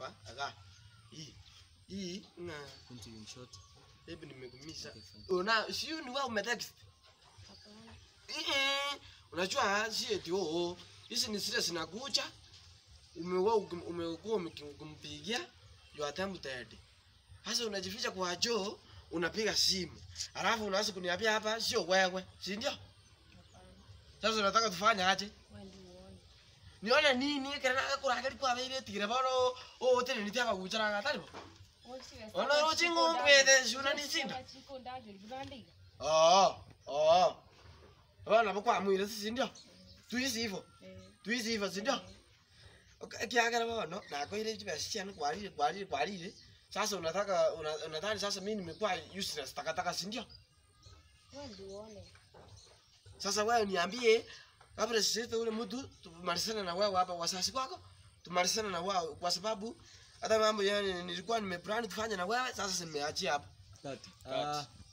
hapa, aga. Hii na continue short. Hebu nimekumisha. Una sio ni wewe umetext? Hapana. Unajua si eti hizi ni zile zinakuja. Umekuwa kumpigia you attempted. Sasa unajificha kwa Joe, unapiga simu. Alafu unaanza kuniambia hapa sio wewe, si ndio? Sasa unataka tufanye aje? Niona nini kana kurakali kwa vile tigre baro tena nitaka kuchana ngatari. Ona rochingo kwede shuna nisinda. Wana bokwa mwile si ndio? Tuizi hivyo si ndio? Kiagara bano na kwa ile jiba siana kwalile. Sasa unadhani sasa mimi nimekuwa useless takataka si ndio? Sasa wewe niambie kabla sisi ule mtu tumalizane na wewe hapa wasasi kwako, tumalizane na wewe kwa sababu hata mambo yani nilikuwa nimeplan kufanya na wewe sasa nimeachia hapa.